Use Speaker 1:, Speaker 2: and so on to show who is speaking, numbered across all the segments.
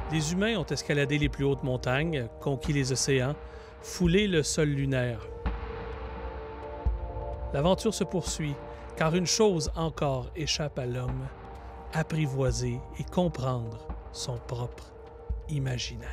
Speaker 1: Les humains ont escaladé les plus hautes montagnes, conquis les océans, foulé le sol lunaire. L'aventure se poursuit, car une chose encore échappe à l'homme, apprivoiser et comprendre son propre imaginaire.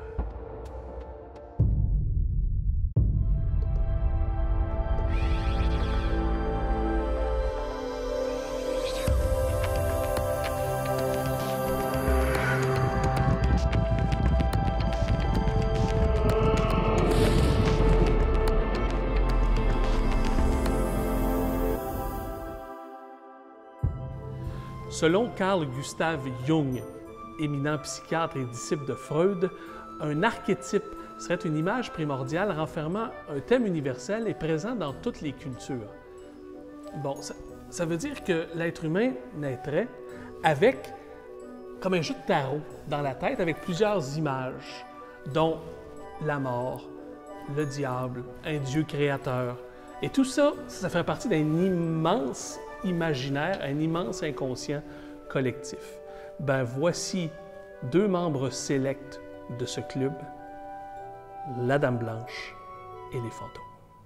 Speaker 1: Selon Carl Gustav Jung, éminent psychiatre et disciple de Freud, un archétype serait une image primordiale renfermant un thème universel et présent dans toutes les cultures. Bon, ça veut dire que l'être humain naîtrait avec, comme un jeu de tarot dans la tête, avec plusieurs images, dont la mort, le diable, un Dieu créateur. Et tout ça, ça fait partie d'un immense imaginaire, un immense inconscient collectif. Ben voici deux membres sélects de ce club, la Dame Blanche et les fantômes.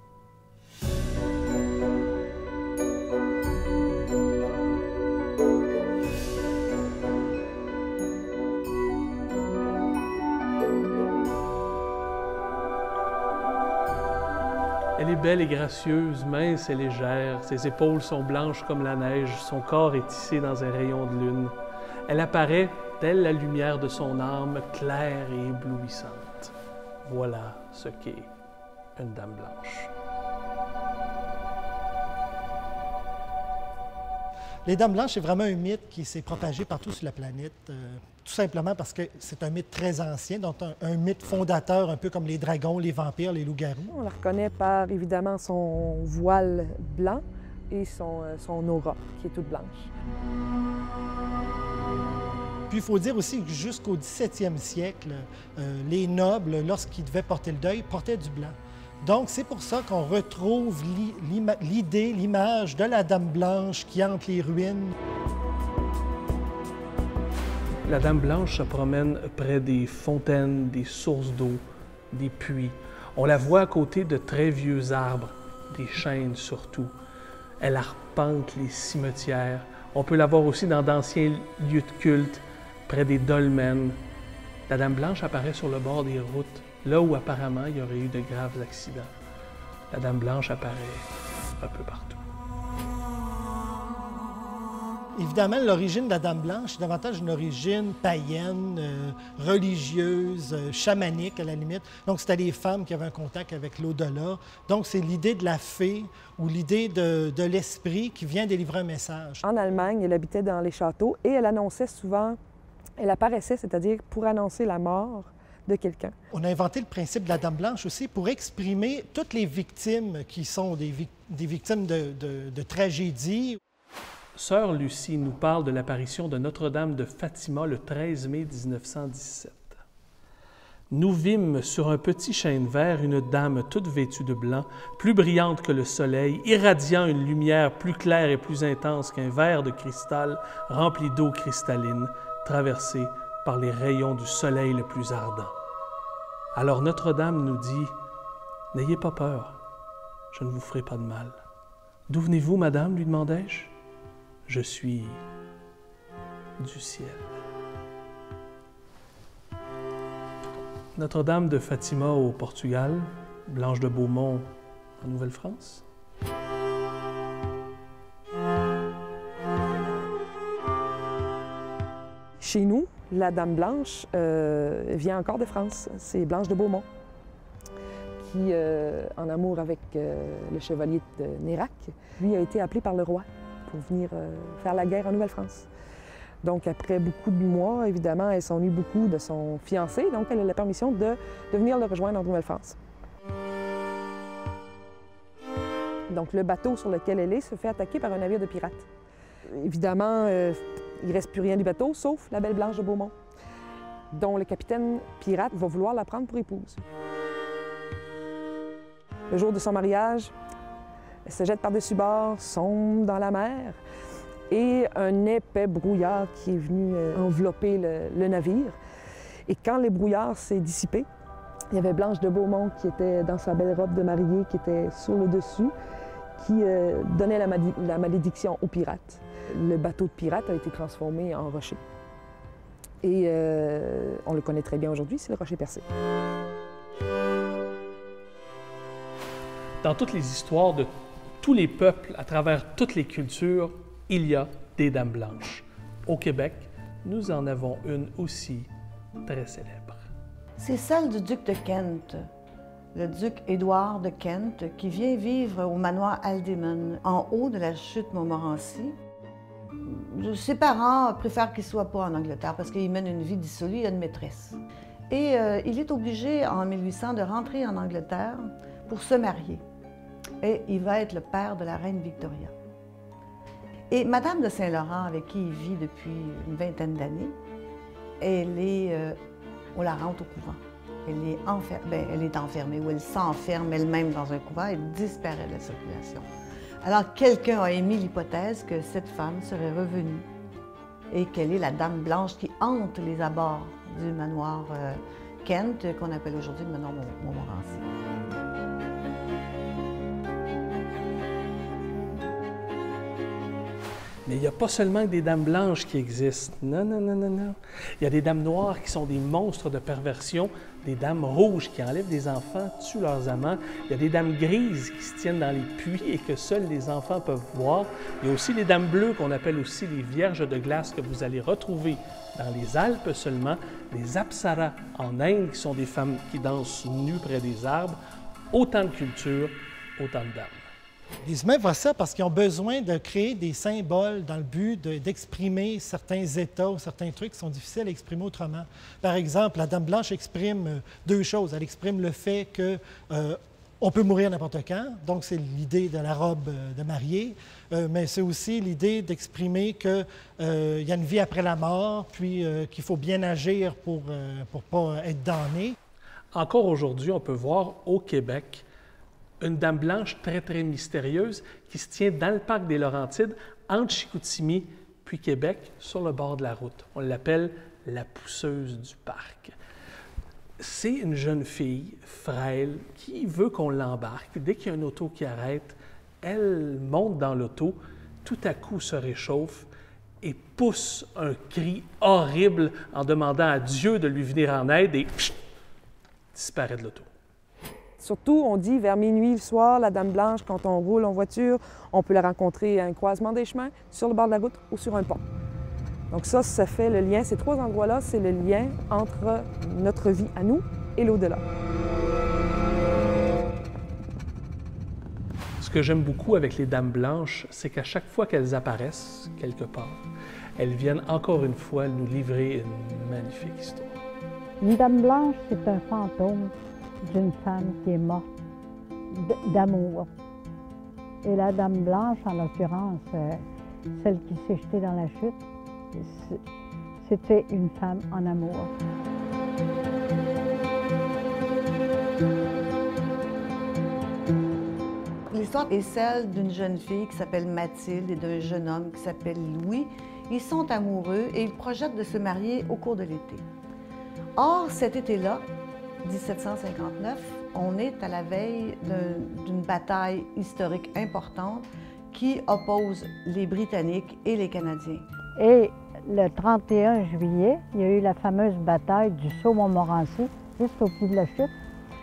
Speaker 1: Elle est belle et gracieuse, mince et légère, ses épaules sont blanches comme la neige, son corps est tissé dans un rayon de lune. Elle apparaît, telle la lumière de son âme, claire et éblouissante. Voilà ce qu'est une Dame Blanche.
Speaker 2: Les Dames Blanches, c'est vraiment un mythe qui s'est propagé partout sur la planète, tout simplement parce que c'est un mythe très ancien, donc un mythe fondateur, un peu comme les dragons, les vampires, les loups-garous.
Speaker 3: On la reconnaît par, évidemment, son voile blanc et son aura, qui est toute blanche.
Speaker 2: Puis il faut dire aussi que jusqu'au 17e siècle, les nobles, lorsqu'ils devaient porter le deuil, portaient du blanc. Donc, c'est pour ça qu'on retrouve l'idée, l'image de la Dame Blanche qui hante les ruines.
Speaker 1: La Dame Blanche se promène près des fontaines, des sources d'eau, des puits. On la voit à côté de très vieux arbres, des chênes surtout. Elle arpente les cimetières. On peut la voir aussi dans d'anciens lieux de culte, près des dolmens. La Dame Blanche apparaît sur le bord des routes, là où apparemment il y aurait eu de graves accidents. La Dame Blanche apparaît un peu partout.
Speaker 2: Évidemment, l'origine de la Dame Blanche est davantage une origine païenne, religieuse, chamanique à la limite. Donc, c'était les femmes qui avaient un contact avec l'au-delà. Donc, c'est l'idée de la fée ou l'idée de l'esprit qui vient délivrer un message.
Speaker 3: En Allemagne, elle habitait dans les châteaux et elle annonçait souvent, elle apparaissait, c'est-à-dire pour annoncer la mort de quelqu'un.
Speaker 2: On a inventé le principe de la Dame Blanche aussi pour exprimer toutes les victimes qui sont des victimes de tragédies.
Speaker 1: Sœur Lucie nous parle de l'apparition de Notre-Dame de Fatima le 13 mai 1917. Nous vîmes sur un petit chêne vert une dame toute vêtue de blanc, plus brillante que le soleil, irradiant une lumière plus claire et plus intense qu'un verre de cristal rempli d'eau cristalline, traversé par les rayons du soleil le plus ardent. Alors Notre-Dame nous dit « N'ayez pas peur, je ne vous ferai pas de mal. »« D'où venez-vous, madame ?» lui demandai-je. « Je suis du ciel. » Notre-Dame de Fatima au Portugal, Blanche de Beaumont en Nouvelle-France.
Speaker 3: Chez nous, la Dame Blanche vient encore de France. C'est Blanche de Beaumont, qui, en amour avec le chevalier de Nérac, lui a été appelé par le roi pour venir faire la guerre en Nouvelle-France. Donc, après beaucoup de mois, évidemment, elle s'ennuie beaucoup de son fiancé, donc elle a la permission de venir le rejoindre en Nouvelle-France. Donc, le bateau sur lequel elle est se fait attaquer par un navire de pirates. Évidemment, il ne reste plus rien du bateau, sauf la belle Blanche de Beaumont, dont le capitaine pirate va vouloir la prendre pour épouse. Le jour de son mariage, elle se jette par-dessus bord, sombre dans la mer, et un épais brouillard qui est venu envelopper le navire. Et quand les brouillards s'est dissipé, il y avait Blanche de Beaumont qui était dans sa belle robe de mariée, qui était sur le dessus, qui donnait la malédiction aux pirates. Le bateau de pirates a été transformé en rocher. Et on le connaît très bien aujourd'hui, c'est le rocher percé.
Speaker 1: Dans toutes les histoires de tous les peuples, à travers toutes les cultures, il y a des dames blanches. Au Québec, nous en avons une aussi très célèbre.
Speaker 4: C'est celle du duc de Kent, le duc Édouard de Kent, qui vient vivre au manoir Haldimand, en haut de la chute Montmorency. Ses parents préfèrent qu'il ne soit pas en Angleterre parce qu'il mène une vie dissolue, il a une maîtresse. Et il est obligé, en 1800, de rentrer en Angleterre pour se marier. Et il va être le père de la reine Victoria. Et Madame de Saint-Laurent, avec qui il vit depuis une vingtaine d'années, on la rentre au couvent. Elle est enfermée, ou elle s'enferme elle-même dans un couvent et disparaît de la circulation. Alors, quelqu'un a émis l'hypothèse que cette femme serait revenue et qu'elle est la Dame Blanche qui hante les abords du manoir Kent, qu'on appelle aujourd'hui le manoir Montmorency.
Speaker 1: Mais il n'y a pas seulement des dames blanches qui existent. Non, non, non, non, non. Il y a des dames noires qui sont des monstres de perversion, des dames rouges qui enlèvent des enfants, tuent leurs amants. Il y a des dames grises qui se tiennent dans les puits et que seuls les enfants peuvent voir. Il y a aussi les dames bleues qu'on appelle aussi les vierges de glace que vous allez retrouver dans les Alpes seulement, les apsaras en Inde qui sont des femmes qui dansent nues près des arbres. Autant de cultures, autant de dames.
Speaker 2: Les humains voient ça parce qu'ils ont besoin de créer des symboles dans le but d'exprimer certains états ou certains trucs qui sont difficiles à exprimer autrement. Par exemple, la Dame Blanche exprime deux choses. Elle exprime le fait qu'on peut mourir n'importe quand, donc c'est l'idée de la robe de mariée, mais c'est aussi l'idée d'exprimer qu'il y a une vie après la mort, puis qu'il faut bien agir pour ne pas être damné.
Speaker 1: Encore aujourd'hui, on peut voir au Québec une dame blanche très, très mystérieuse qui se tient dans le parc des Laurentides, entre Chicoutimi puis Québec, sur le bord de la route. On l'appelle la pousseuse du parc. C'est une jeune fille frêle qui veut qu'on l'embarque. Dès qu'il y a une auto qui arrête, elle monte dans l'auto, tout à coup se réchauffe et pousse un cri horrible en demandant à Dieu de lui venir en aide et disparaît de l'auto.
Speaker 3: Surtout, on dit vers minuit le soir, la Dame Blanche, quand on roule en voiture, on peut la rencontrer à un croisement des chemins, sur le bord de la route ou sur un pont. Donc ça fait le lien, ces trois endroits-là, c'est le lien entre notre vie à nous et l'au-delà.
Speaker 1: Ce que j'aime beaucoup avec les Dames Blanches, c'est qu'à chaque fois qu'elles apparaissent quelque part, elles viennent encore une fois nous livrer une magnifique histoire.
Speaker 5: Une Dame Blanche, c'est un fantôme d'une femme qui est morte d'amour. Et la Dame Blanche, en l'occurrence, celle qui s'est jetée dans la chute, c'était une femme en amour.
Speaker 4: L'histoire est celle d'une jeune fille qui s'appelle Mathilde et d'un jeune homme qui s'appelle Louis. Ils sont amoureux et ils projettent de se marier au cours de l'été. Or, cet été-là, 1759, on est à la veille d'une bataille historique importante qui oppose les Britanniques et les Canadiens.
Speaker 5: Et le 31 juillet, il y a eu la fameuse bataille du Sault-Montmorency, juste au pied de la chute.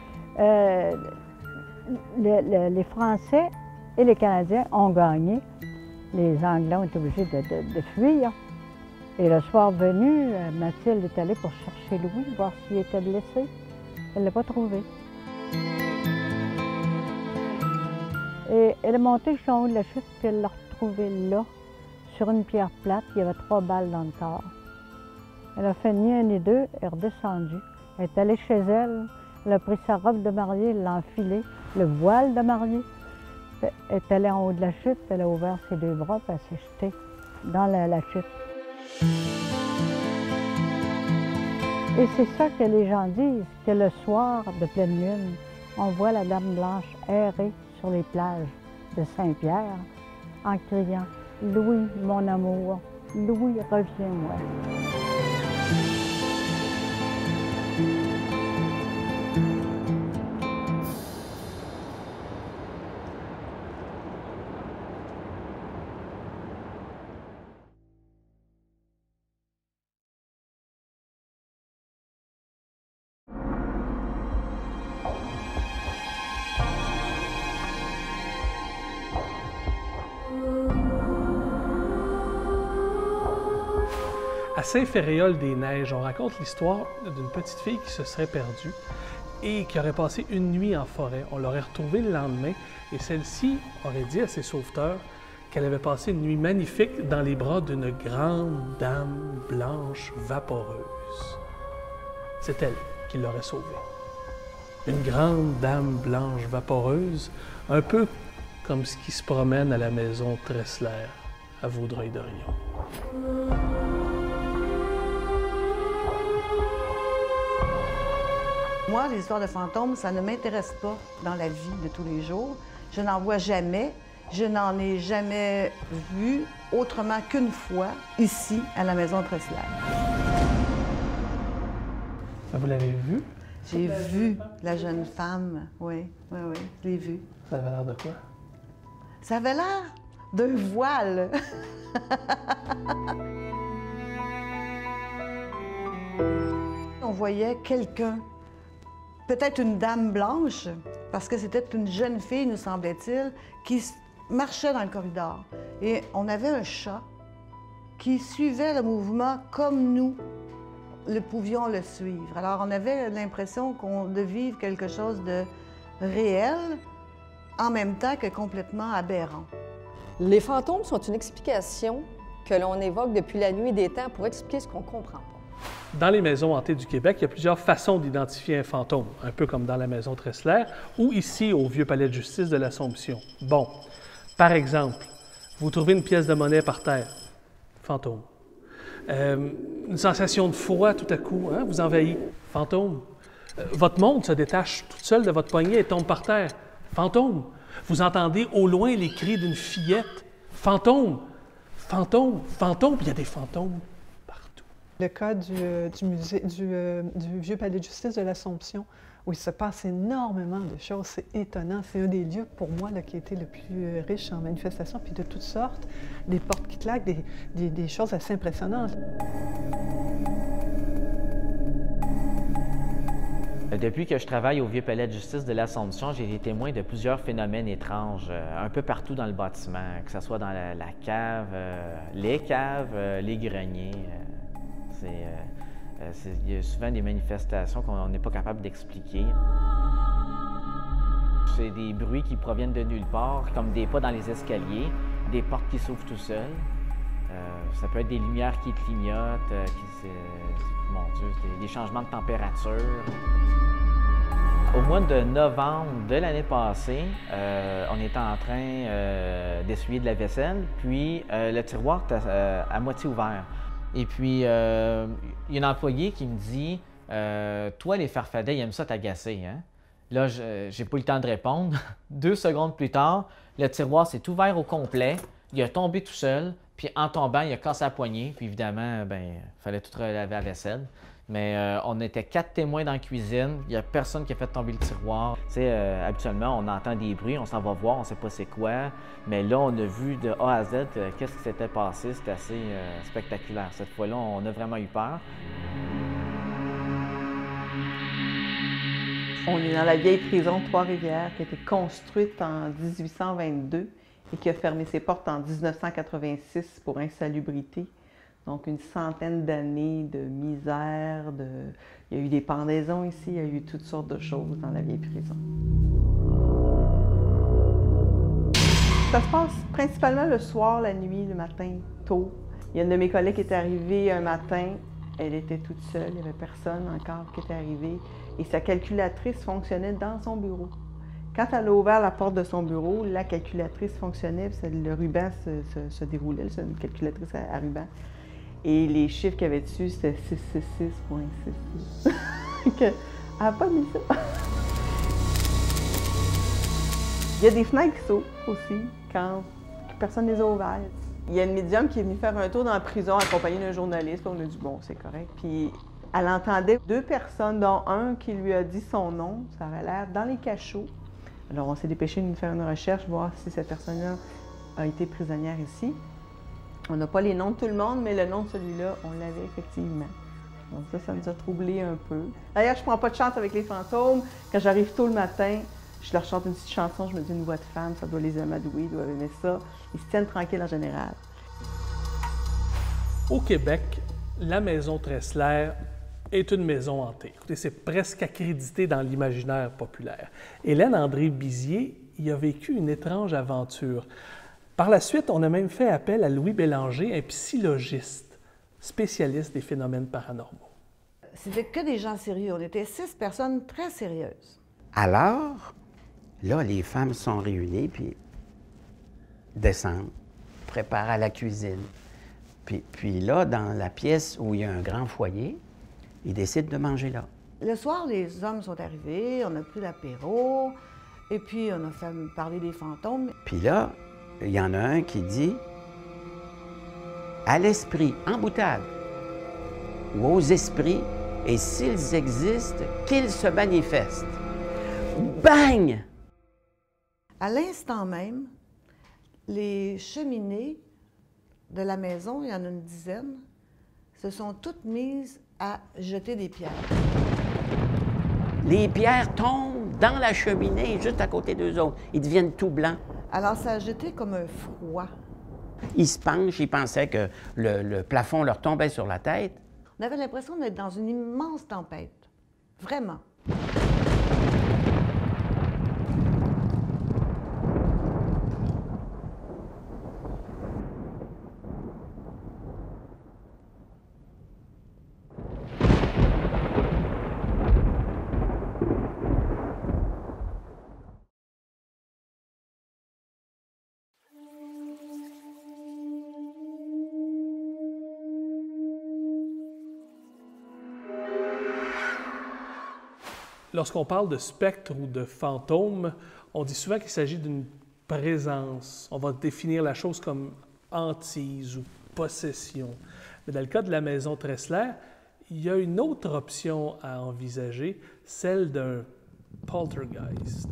Speaker 5: Les Français et les Canadiens ont gagné. Les Anglais ont été obligés de fuir. Et le soir venu, Mathilde est allée pour chercher Louis, voir s'il était blessé. Elle ne l'a pas trouvé. Et elle est montée jusqu'en haut de la chute, puis elle l'a retrouvé là, sur une pierre plate. Il y avait 3 balles dans le corps. Elle a fait ni un ni deux, elle est redescendue. Elle est allée chez elle, elle a pris sa robe de mariée, elle l'a enfilée, le voile de mariée. Elle est allée en haut de la chute, elle a ouvert ses 2 bras, puis elle s'est jetée dans la chute. Et c'est ça que les gens disent, que le soir de pleine lune, on voit la Dame Blanche errer sur les plages de Saint-Pierre en criant « Louis, mon amour, Louis, reviens-moi ».
Speaker 1: À Saint-Ferréol-des-Neiges, on raconte l'histoire d'une petite fille qui se serait perdue et qui aurait passé une nuit en forêt. On l'aurait retrouvée le lendemain et celle-ci aurait dit à ses sauveteurs qu'elle avait passé une nuit magnifique dans les bras d'une grande dame blanche vaporeuse. C'est elle qui l'aurait sauvée. Une grande dame blanche vaporeuse, un peu comme ce qui se promène à la maison Tressler à Vaudreuil-Dorion.
Speaker 4: Moi, les histoires de fantômes, ça ne m'intéresse pas dans la vie de tous les jours. Je n'en vois jamais. Je n'en ai jamais vu autrement qu'une fois, ici, à la maison Tressler.
Speaker 1: Vous l'avez vu?
Speaker 4: J'ai vu la jeune femme, oui, je l'ai vue.
Speaker 1: Ça avait l'air de quoi?
Speaker 4: Ça avait l'air d'un voile. On voyait quelqu'un, peut-être une dame blanche, parce que c'était une jeune fille, nous semblait-il, qui marchait dans le corridor. Et on avait un chat qui suivait le mouvement comme nous le pouvions le suivre. Alors, on avait l'impression de vivre quelque chose de réel, en même temps que complètement aberrant.
Speaker 6: Les fantômes sont une explication que l'on évoque depuis la nuit des temps pour expliquer ce qu'on ne comprend pas.
Speaker 1: Dans les maisons hantées du Québec, il y a plusieurs façons d'identifier un fantôme, un peu comme dans la maison Tressler ou ici au vieux palais de justice de l'Assomption. Bon, par exemple, vous trouvez une pièce de monnaie par terre, fantôme. Une sensation de froid tout à coup, hein, vous envahit, fantôme. Votre montre se détache toute seule de votre poignet et tombe par terre, fantôme. Vous entendez au loin les cris d'une fillette, fantôme, fantôme, fantôme, puis il y a des fantômes partout.
Speaker 7: Le cas du vieux palais de justice de l'Assomption, où il se passe énormément de choses, c'est étonnant. C'est un des lieux, pour moi, là, qui a été le plus riche en manifestations, puis de toutes sortes, des portes qui claquent, des choses assez impressionnantes.
Speaker 8: Depuis que je travaille au vieux palais de justice de l'Assomption, j'ai été témoin de plusieurs phénomènes étranges, un peu partout dans le bâtiment, que ce soit dans la cave, les caves, les greniers. Il y a souvent des manifestations qu'on n'est pas capable d'expliquer. C'est des bruits qui proviennent de nulle part, comme des pas dans les escaliers, des portes qui s'ouvrent tout seuls. Ça peut être des lumières qui clignotent, mon Dieu, des changements de température. Au mois de novembre de l'année passée, on était en train d'essuyer de la vaisselle, puis le tiroir était à moitié ouvert. Et puis, il y a un employé qui me dit « Toi, les farfadets, ils aiment ça t'agacer, hein? » Là, j'ai pas eu le temps de répondre. 2 secondes plus tard, le tiroir s'est ouvert au complet, il a tombé tout seul, puis en tombant, il a cassé la poignée. Puis évidemment, il fallait tout relaver la vaisselle. Mais on était 4 témoins dans la cuisine, il n'y a personne qui a fait tomber le tiroir. Tu sais, habituellement, on entend des bruits, on s'en va voir, on ne sait pas c'est quoi. Mais là, on a vu de A à Z qu'est-ce qui s'était passé, c'était assez spectaculaire. Cette fois-là, on a vraiment eu peur.
Speaker 9: On est dans la vieille prison de Trois-Rivières qui a été construite en 1822 et qui a fermé ses portes en 1986 pour insalubrité. Donc, une centaine d'années de misère, il y a eu des pendaisons ici, il y a eu toutes sortes de choses dans la vieille prison. Ça se passe principalement le soir, la nuit, le matin, tôt. Il y a une de mes collègues qui est arrivée un matin, elle était toute seule, il n'y avait personne encore qui était arrivé, et sa calculatrice fonctionnait dans son bureau. Quand elle a ouvert la porte de son bureau, la calculatrice fonctionnait, puis le ruban se déroulait, c'est une calculatrice à ruban. Et les chiffres qu'il y avait dessus, c'était 666.66. Elle n'a pas mis ça. Il y a des fenêtres qui s'ouvrent aussi quand personne ne les a ouvertes. Il y a une médium qui est venue faire un tour dans la prison accompagnée d'un journaliste. On a dit bon, c'est correct. Puis elle entendait 2 personnes, dont un qui lui a dit son nom. Ça avait l'air dans les cachots. Alors on s'est dépêché de faire une recherche, voir si cette personne-là a été prisonnière ici. On n'a pas les noms de tout le monde, mais le nom de celui-là, on l'avait effectivement. Donc ça nous a troublés un peu. D'ailleurs, je ne prends pas de chance avec les fantômes. Quand j'arrive tôt le matin, je leur chante une petite chanson, je me dis une voix de femme, ça doit les amadouer, ils doivent aimer ça. Ils se tiennent tranquilles en général.
Speaker 1: Au Québec, La maison Tressler est une maison hantée. Écoutez, c'est presque accrédité dans l'imaginaire populaire. Hélène André-Bizier y a vécu une étrange aventure. Par la suite, on a même fait appel à Louis Bélanger, un psychologiste, spécialiste des phénomènes paranormaux.
Speaker 4: C'était que des gens sérieux. On était 6 personnes très sérieuses.
Speaker 10: Alors, là, les femmes sont réunies, puis descendent, préparent à la cuisine. Puis là, dans la pièce où il y a un grand foyer, ils décident de manger là.
Speaker 4: Le soir, les hommes sont arrivés, on a pris l'apéro, et puis on a fait parler des fantômes.
Speaker 10: Puis là, il y en a un qui dit « À l'esprit, en boutade, ou aux esprits, et s'ils existent, qu'ils se manifestent. » Bang!
Speaker 4: À l'instant même, les cheminées de la maison, il y en a une dizaine, se sont toutes mises à jeter des pierres.
Speaker 10: Les pierres tombent dans la cheminée, juste à côté d'eux autres. Ils deviennent tout blancs.
Speaker 4: Alors, ça a jeté comme un froid.
Speaker 10: Ils se penchent, ils pensaient que le plafond leur tombait sur la tête.
Speaker 4: On avait l'impression d'être dans une immense tempête. Vraiment.
Speaker 1: Lorsqu'on parle de spectre ou de fantôme, on dit souvent qu'il s'agit d'une présence. On va définir la chose comme hantise ou possession. Mais dans le cas de la maison Tressler, il y a une autre option à envisager, celle d'un poltergeist.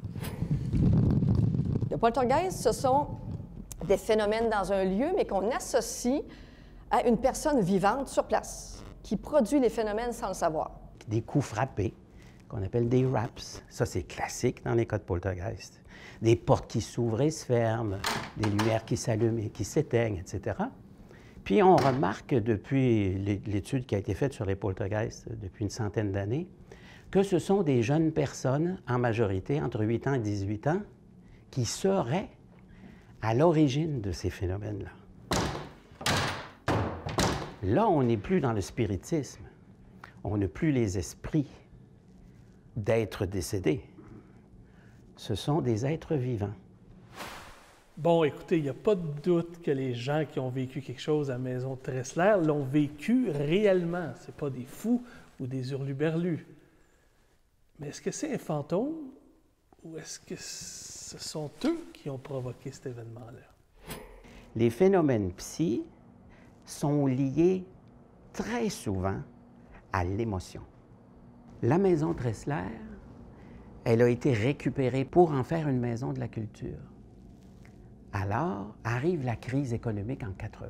Speaker 6: Le poltergeist, ce sont des phénomènes dans un lieu, mais qu'on associe à une personne vivante sur place, qui produit les phénomènes sans le savoir.
Speaker 10: Des coups frappés, qu'on appelle des raps. Ça, c'est classique dans les cas de poltergeist. Des portes qui s'ouvrent et se ferment, des lumières qui s'allument et qui s'éteignent, etc. Puis on remarque depuis l'étude qui a été faite sur les poltergeists depuis une centaine d'années, que ce sont des jeunes personnes, en majorité entre 8 ans et 18 ans, qui seraient à l'origine de ces phénomènes-là. Là, on n'est plus dans le spiritisme. On n'a plus les esprits d'êtres décédés. Ce sont des êtres vivants.
Speaker 1: Bon, écoutez, il n'y a pas de doute que les gens qui ont vécu quelque chose à la maison Tressler l'ont vécu réellement. Ce pas des fous ou des hurluberlus. Mais est-ce que c'est un fantôme ou est-ce que ce sont eux qui ont provoqué cet événement-là?
Speaker 10: Les phénomènes psy sont liés très souvent à l'émotion. La maison Tressler, elle a été récupérée pour en faire une maison de la culture. Alors, arrive la crise économique en 80.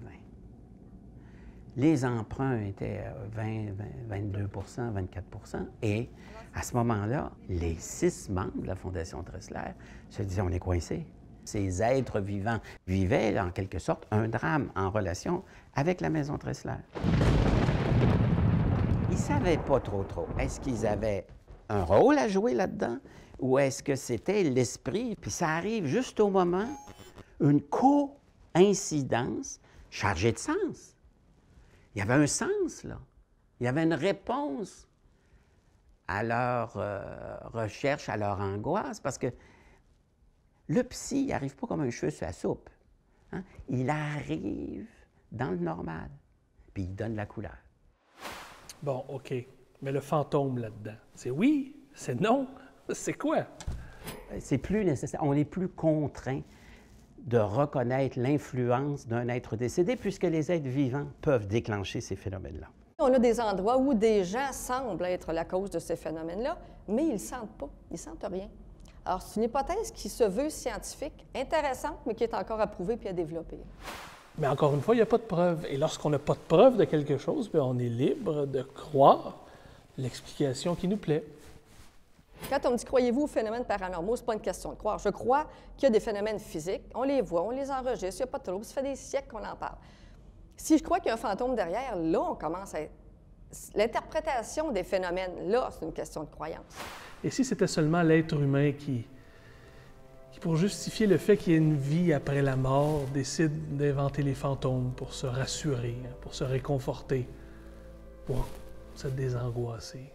Speaker 10: Les emprunts étaient 22 24 et à ce moment-là, les 6 membres de la Fondation Tressler se disaient « on est coincés ». Ces êtres vivants vivaient, en quelque sorte, un drame en relation avec la maison Tressler. Ils ne savaient pas trop. Est-ce qu'ils avaient un rôle à jouer là-dedans ou est-ce que c'était l'esprit? Puis ça arrive juste au moment, une coïncidence chargée de sens. Il y avait un sens, là. Il y avait une réponse à leur recherche, à leur angoisse, parce que le psy, il n'arrive pas comme un cheveu sur la soupe. Hein? Il arrive dans le normal, puis il donne la couleur.
Speaker 1: Bon, OK. Mais le fantôme là-dedans, c'est oui, c'est non, c'est quoi?
Speaker 10: C'est plus nécessaire. On n'est plus contraint de reconnaître l'influence d'un être décédé, puisque les êtres vivants peuvent déclencher ces phénomènes-là.
Speaker 6: On a des endroits où des gens semblent être la cause de ces phénomènes-là, mais ils ne le sentent pas, ils ne sentent rien. Alors, c'est une hypothèse qui se veut scientifique, intéressante, mais qui est encore à prouver puis à développer.
Speaker 1: Mais encore une fois, il n'y a pas de preuve. Et lorsqu'on n'a pas de preuve de quelque chose, bien, on est libre de croire l'explication qui nous plaît.
Speaker 6: Quand on me dit « croyez-vous aux phénomènes paranormaux », ce n'est pas une question de croire. Je crois qu'il y a des phénomènes physiques, on les voit, on les enregistre, il n'y a pas de trouble, ça fait des siècles qu'on en parle. Si je crois qu'il y a un fantôme derrière, là, on commence à... L'interprétation des phénomènes, là, c'est une question de croyance.
Speaker 1: Et si c'était seulement l'être humain qui, pour justifier le fait qu'il y ait une vie après la mort, décide d'inventer les fantômes pour se rassurer, pour se réconforter, pour se désangoisser?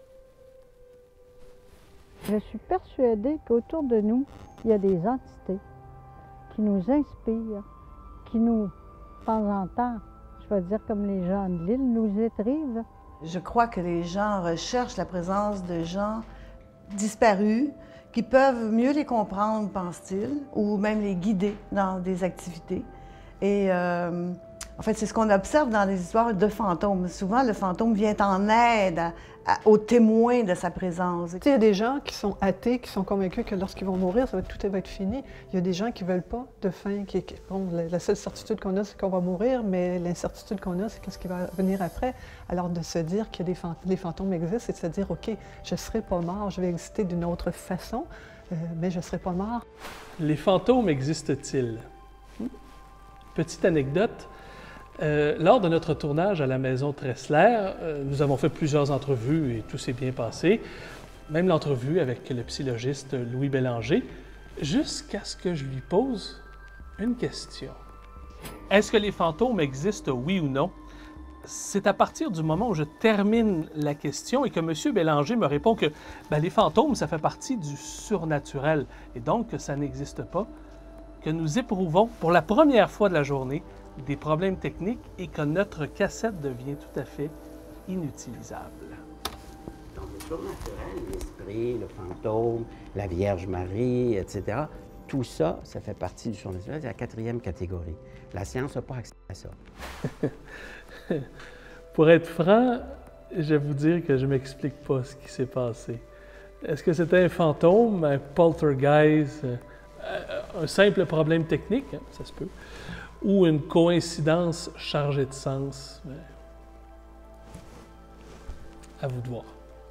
Speaker 5: Je suis persuadée qu'autour de nous, il y a des entités qui nous inspirent, qui nous, de temps en temps, je vais dire comme les gens de l'île, nous étrivent.
Speaker 4: Je crois que les gens recherchent la présence de gens disparus qui peuvent mieux les comprendre, pense-t-il, ou même les guider dans des activités. Et en fait, c'est ce qu'on observe dans les histoires de fantômes. Souvent, le fantôme vient en aide aux témoins de sa présence.
Speaker 7: Il y a des gens qui sont athées, qui sont convaincus que lorsqu'ils vont mourir, tout va être fini. Il y a des gens qui ne veulent pas de fin. Bon, la seule certitude qu'on a, c'est qu'on va mourir, mais l'incertitude qu'on a, c'est qu'est-ce qui va venir après. Alors, de se dire que les fantômes existent, c'est de se dire, OK, je ne serai pas mort, je vais exister d'une autre façon, mais je ne serai pas mort.
Speaker 1: Les fantômes existent-ils? Petite anecdote. Lors de notre tournage à la Maison Tressler, nous avons fait plusieurs entrevues et tout s'est bien passé. Même l'entrevue avec le psychologiste Louis Bélanger, jusqu'à ce que je lui pose une question. Est-ce que les fantômes existent, oui ou non? C'est à partir du moment où je termine la question et que M. Bélanger me répond que les fantômes, ça fait partie du surnaturel et donc que ça n'existe pas, que nous éprouvons pour la première fois de la journée des problèmes techniques et que notre cassette devient tout à fait inutilisable.
Speaker 10: Donc, le surnaturel, l'esprit, le fantôme, la Vierge Marie, etc., tout ça, ça fait partie du surnaturel, c'est la 4e catégorie. La science n'a pas accès à ça.
Speaker 1: Pour être franc, je vais vous dire que je ne m'explique pas ce qui s'est passé. Est-ce que c'était un fantôme, un poltergeist, un simple problème technique, hein, ça se peut, ou une coïncidence chargée de sens? À vous de voir.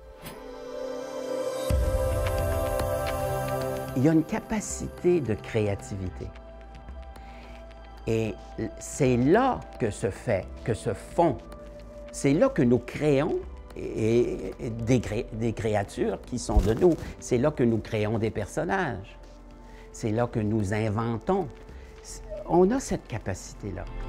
Speaker 10: Il y a une capacité de créativité. Et c'est là que se font, c'est là que nous créons des créatures qui sont de nous. C'est là que nous créons des personnages. C'est là que nous inventons. On a cette capacité-là.